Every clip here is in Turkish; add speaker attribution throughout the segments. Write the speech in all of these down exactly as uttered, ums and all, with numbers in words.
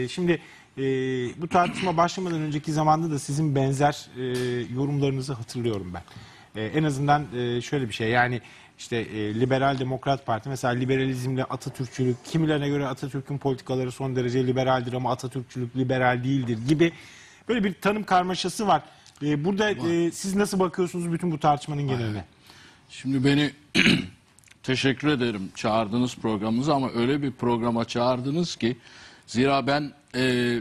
Speaker 1: E, şimdi e, bu tartışma başlamadan önceki zamanda da sizin benzer e, yorumlarınızı hatırlıyorum ben. E, en azından e, şöyle bir şey, yani işte e, Liberal Demokrat Parti mesela liberalizmle Atatürkçülük, kimilerine göre Atatürk'ün politikaları son derece liberaldir ama Atatürkçülük liberal değildir gibi böyle bir tanım karmaşası var. E, burada e, siz nasıl bakıyorsunuz bütün bu tartışmanın geneline?
Speaker 2: Şimdi beni teşekkür ederim çağırdınız programımıza ama öyle bir programa çağırdınız ki zira ben e,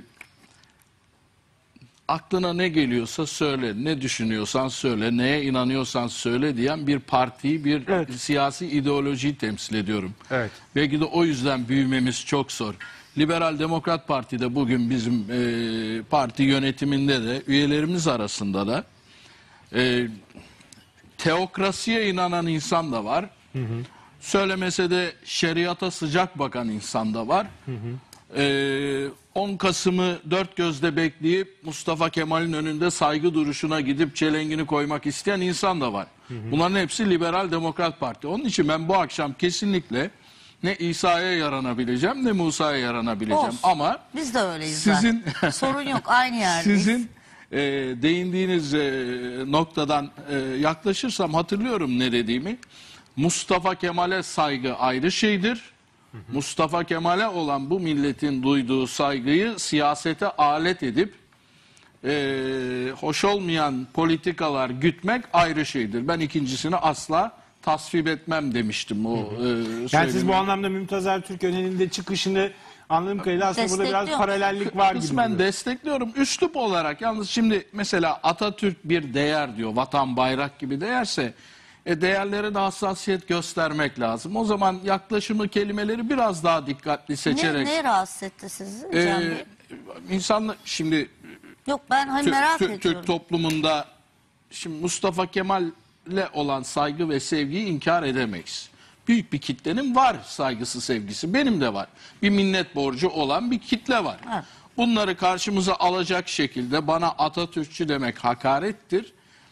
Speaker 2: aklına ne geliyorsa söyle, ne düşünüyorsan söyle, neye inanıyorsan söyle diyen bir partiyi, bir
Speaker 1: evet.
Speaker 2: siyasi ideolojiyi temsil ediyorum.
Speaker 1: Evet.
Speaker 2: Belki de o yüzden büyümemiz çok zor. Liberal Demokrat Parti'de bugün bizim e, parti yönetiminde de üyelerimiz arasında da e, teokrasiye inanan insan da var. Hı hı. Söylemese de şeriata sıcak bakan insan da var. Hı hı. Ee, on Kasım'ı dört gözle bekleyip Mustafa Kemal'in önünde saygı duruşuna gidip çelengini koymak isteyen insan da var. Hı hı. Bunların hepsi Liberal Demokrat Parti. Onun için ben bu akşam kesinlikle ne İsa'ya yaranabileceğim ne Musa'ya yaranabileceğim.
Speaker 3: Olsun.
Speaker 2: Ama
Speaker 3: biz de öyleyiz.
Speaker 2: Sizin
Speaker 3: sorun yok, aynı yerdeyiz.
Speaker 2: Sizin e, değindiğiniz e, noktadan e, yaklaşırsam hatırlıyorum ne dediğimi. Mustafa Kemal'e saygı ayrı şeydir. Hı hı. Mustafa Kemal'e olan bu milletin duyduğu saygıyı siyasete alet edip e, hoş olmayan politikalar gütmek ayrı şeydir. Ben ikincisini asla tasvip etmem demiştim. O,
Speaker 1: hı hı.
Speaker 2: E,
Speaker 1: yani siz bu anlamda Mümtaz Ertürk önünde çıkışını anladığım kadarıyla aslında burada biraz paralellik var gibi.
Speaker 2: Kısmen destekliyorum. Üslup olarak yalnız şimdi mesela Atatürk bir değer diyor. Vatan, bayrak gibi değerse e, değerlere de hassasiyet göstermek lazım. O zaman yaklaşımı, kelimeleri biraz daha dikkatli seçerek.
Speaker 3: Ne, ne rahatsız etti sizi
Speaker 2: e,
Speaker 3: Cem Bey?
Speaker 2: İnsanlar şimdi
Speaker 3: Yok ben hani merak ediyorum.
Speaker 2: Türk toplumunda şimdi Mustafa Kemal'le olan saygı ve sevgiyi inkar edemeyiz. Büyük bir kitlenin var saygısı, sevgisi. Benim de var. Bir minnet borcu olan bir kitle var. Evet. Bunları karşımıza alacak şekilde bana Atatürkçü demek hakarettir.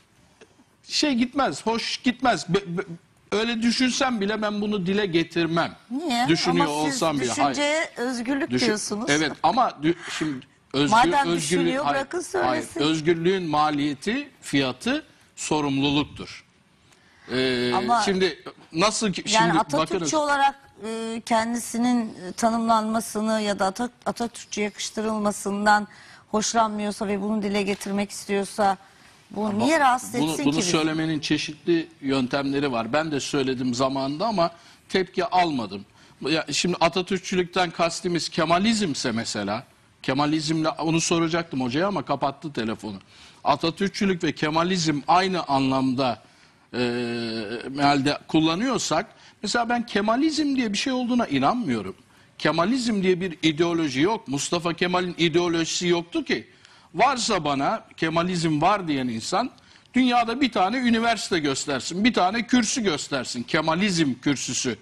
Speaker 2: Şey gitmez, hoş gitmez. Be, be, öyle düşünsem bile ben bunu dile getirmem.
Speaker 3: Niye?
Speaker 2: Düşünüyor
Speaker 3: ama siz
Speaker 2: olsam bile.
Speaker 3: düşünceye
Speaker 2: hayır.
Speaker 3: özgürlük
Speaker 2: Düşün,
Speaker 3: diyorsunuz.
Speaker 2: Evet ama şimdi özgür,
Speaker 3: madem
Speaker 2: özgürlüğün,
Speaker 3: düşünüyor
Speaker 2: hayır,
Speaker 3: bırakın söylesin.
Speaker 2: Hayır, özgürlüğün maliyeti, fiyatı sorumluluktur. Ee,
Speaker 3: ama
Speaker 2: şimdi nasıl ki
Speaker 3: yani
Speaker 2: şimdi
Speaker 3: Atatürkçü
Speaker 2: bakınız,
Speaker 3: olarak e, kendisinin tanımlanmasını ya da Atat Atatürkçü yakıştırılmasından hoşlanmıyorsa ve bunu dile getirmek istiyorsa bu ama niye rahatsız
Speaker 2: bunu,
Speaker 3: etsin
Speaker 2: bunu
Speaker 3: ki? Bunu
Speaker 2: söylemenin çeşitli yöntemleri var. Ben de söyledim zamanında ama tepki almadım. Ya şimdi Atatürkçülükten kastimiz Kemalizmse mesela, Kemalizmle onu soracaktım hocaya ama kapattı telefonu. Atatürkçülük ve Kemalizm aynı anlamda e, mealde kullanıyorsak, mesela ben Kemalizm diye bir şey olduğuna inanmıyorum. Kemalizm diye bir ideoloji yok. Mustafa Kemal'in ideolojisi yoktu ki. Varsa bana Kemalizm var diyen insan dünyada bir tane üniversite göstersin, bir tane kürsü göstersin. Kemalizm kürsüsü,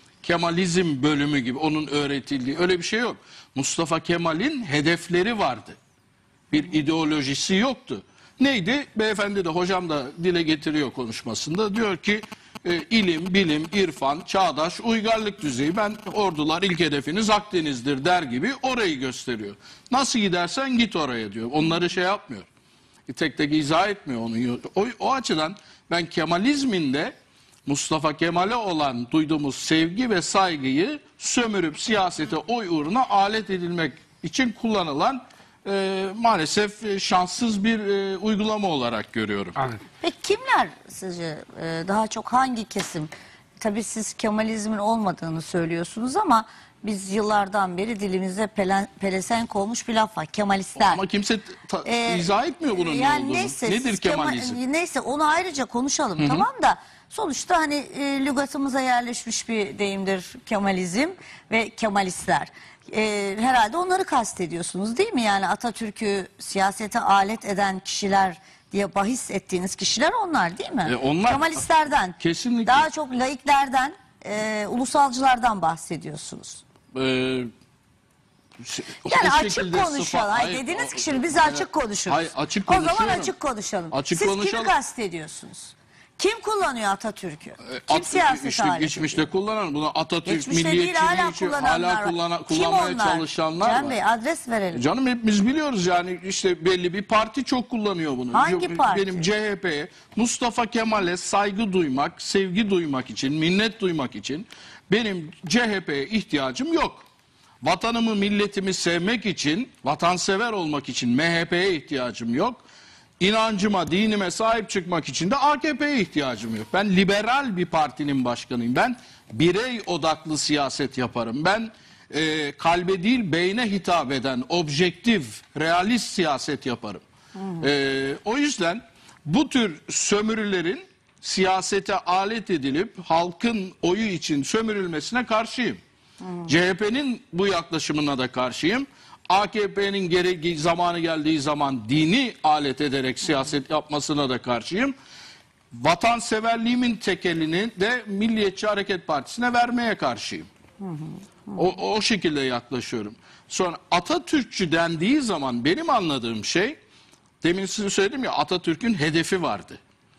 Speaker 2: Kemalizm bölümü gibi onun öğretildiği öyle bir şey yok. Mustafa Kemal'in hedefleri vardı. Bir ideolojisi yoktu. Neydi? Beyefendi de hocam da dile getiriyor konuşmasında. Diyor ki e, ilim, bilim, irfan, çağdaş, uygarlık düzeyi. Ben ordular ilk hedefiniz Akdeniz'dir der gibi orayı gösteriyor. Nasıl gidersen git oraya diyor. Onları şey yapmıyor. E, tek tek izah etmiyor onu. O, o açıdan ben Kemalizmin de Mustafa Kemal'e olan duyduğumuz sevgi ve saygıyı sömürüp siyasete oy uğruna alet edilmek için kullanılan e, maalesef şanssız bir e, uygulama olarak görüyorum.
Speaker 1: Anladım.
Speaker 3: Peki kimler sizce e, daha çok hangi kesim? Tabii siz Kemalizmin olmadığını söylüyorsunuz ama biz yıllardan beri dilimize pelen, pelesenk olmuş bir laf var. Kemalistler.
Speaker 2: Ama kimse ta,
Speaker 3: ee,
Speaker 2: izah etmiyor bunun
Speaker 3: yani
Speaker 2: ne olduğunu.
Speaker 3: Neyse,
Speaker 2: Nedir Kemalizm?
Speaker 3: Kema, neyse onu ayrıca konuşalım. Hı -hı. Tamam da sonuçta hani e, lügatımıza yerleşmiş bir deyimdir Kemalizm ve Kemalistler. E, herhalde onları kastediyorsunuz değil mi? Yani Atatürk'ü siyasete alet eden kişiler diye bahis ettiğiniz kişiler onlar değil mi?
Speaker 2: E, onlar,
Speaker 3: Kemalistlerden,
Speaker 2: kesinlikle.
Speaker 3: Daha çok laiklerden, e, ulusalcılardan bahsediyorsunuz.
Speaker 2: Ee,
Speaker 3: yani açık konuşalım. Hayır, dediniz ki şimdi biz açık konuşuruz.
Speaker 2: Hayır, açık
Speaker 3: o zaman açık konuşalım.
Speaker 2: Açık
Speaker 3: Siz
Speaker 2: konuşalım.
Speaker 3: kimi kastediyorsunuz? Kim kullanıyor Atatürk'ü? Kim
Speaker 2: At-
Speaker 3: siyaset
Speaker 2: işte
Speaker 3: aleti?
Speaker 2: geçmişte kullanan, bunu Atatürk
Speaker 3: Geçmişte değil,
Speaker 2: milliyetçiliği
Speaker 3: hala
Speaker 2: için
Speaker 3: kullananlar
Speaker 2: hala
Speaker 3: var.
Speaker 2: kullana-
Speaker 3: Kim
Speaker 2: kullanmaya
Speaker 3: onlar?
Speaker 2: çalışanlar
Speaker 3: Cem
Speaker 2: var.
Speaker 3: Bey adres verelim.
Speaker 2: Canım hepimiz biliyoruz yani, işte belli bir parti çok kullanıyor bunu.
Speaker 3: Hangi
Speaker 2: Benim
Speaker 3: parti?
Speaker 2: Benim C H P'ye, Mustafa Kemal'e saygı duymak, sevgi duymak için, minnet duymak için benim C H P'ye ihtiyacım yok. Vatanımı, milletimi sevmek için, vatansever olmak için M H P'ye ihtiyacım yok. İnancıma, dinime sahip çıkmak için de A K P'ye ihtiyacım yok. Ben liberal bir partinin başkanıyım. Ben birey odaklı siyaset yaparım. Ben e, kalbe değil beyne hitap eden, objektif, realist siyaset yaparım. E, o yüzden bu tür sömürülerin siyasete alet edilip halkın oyu için sömürülmesine karşıyım. C H P'nin bu yaklaşımına da karşıyım. A K P'nin gereği zamanı geldiği zaman dini alet ederek siyaset yapmasına da karşıyım. Vatanseverliğimin tekelini de Milliyetçi Hareket Partisi'ne vermeye karşıyım. O, o şekilde yaklaşıyorum. Sonra Atatürkçü dendiği zaman benim anladığım şey, demin size söyledim ya, Atatürk'ün hedefi vardı.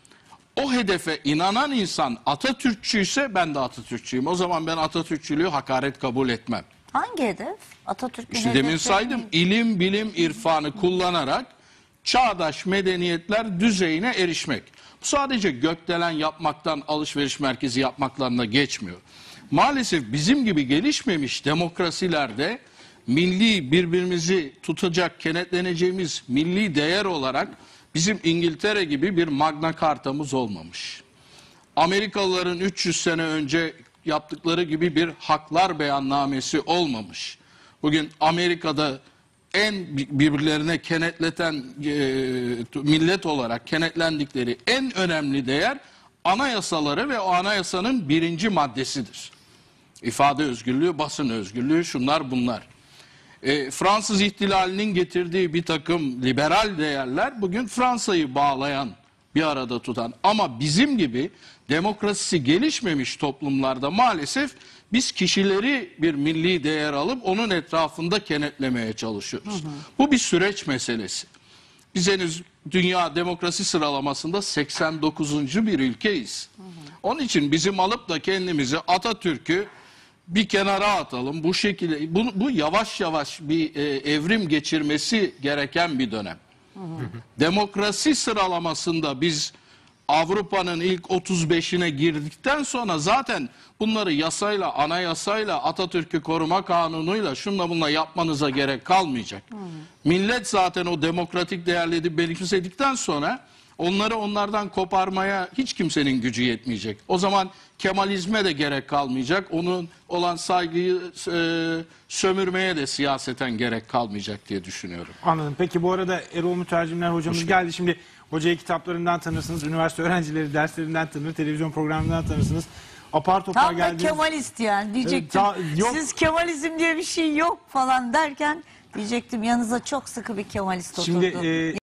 Speaker 2: O hedefe inanan insan Atatürkçüyse ben de Atatürkçüyüm. O zaman ben Atatürkçülüğü hakaret kabul etmem.
Speaker 3: Hangi hedef? Atatürk'ün
Speaker 2: İşte
Speaker 3: hedefi.
Speaker 2: demin saydım, ilim, bilim, irfanı kullanarak çağdaş medeniyetler düzeyine erişmek. Bu sadece gökdelen yapmaktan, alışveriş merkezi yapmaklarına geçmiyor. Maalesef bizim gibi gelişmemiş demokrasilerde milli, birbirimizi tutacak, kenetleneceğimiz milli değer olarak bizim İngiltere gibi bir Magna Carta'mız olmamış. Amerikalıların üç yüz sene önce yaptıkları gibi bir haklar beyannamesi olmamış. Bugün Amerika'da en birbirlerine kenetleten e, millet olarak kenetlendikleri en önemli değer anayasaları ve o anayasanın birinci maddesidir. İfade özgürlüğü, basın özgürlüğü, şunlar bunlar. E, Fransız ihtilalinin getirdiği bir takım liberal değerler bugün Fransa'yı bağlayan, bir arada tutan. Ama bizim gibi demokrasisi gelişmemiş toplumlarda maalesef biz kişileri bir milli değer alıp onun etrafında kenetlemeye çalışıyoruz. Hı hı. Bu bir süreç meselesi. Biz henüz dünya demokrasi sıralamasında seksen dokuzuncu bir ülkeyiz. Hı hı. Onun için bizim alıp da kendimizi, Atatürk'ü bir kenara atalım. Bu şekilde bu, bu yavaş yavaş bir e, evrim geçirmesi gereken bir dönem. Hı hı. Demokrasi sıralamasında biz Avrupa'nın ilk otuz beşine girdikten sonra zaten bunları yasayla, anayasayla, Atatürk'ü koruma kanunuyla, şunla bunla yapmanıza gerek kalmayacak. Hmm. Millet zaten o demokratik değerleri benimsedikten sonra onları onlardan koparmaya hiç kimsenin gücü yetmeyecek. O zaman Kemalizme de gerek kalmayacak. Onun olan saygıyı e, sömürmeye de siyaseten gerek kalmayacak diye düşünüyorum.
Speaker 1: Anladım. Peki bu arada Erol Mütercimler hocamız Hoş geldi. Şimdi hocayı kitaplarından tanırsınız, üniversite öğrencileri derslerinden tanır, televizyon programlarından tanırsınız. Apar topar
Speaker 3: Tam da
Speaker 1: geldiğiniz...
Speaker 3: Kemalist yani diyecektim.
Speaker 1: Ta- yok.
Speaker 3: Siz Kemalizm diye bir şey yok falan derken diyecektim yanınıza çok sıkı bir Kemalist oturdu.
Speaker 1: Şimdi e,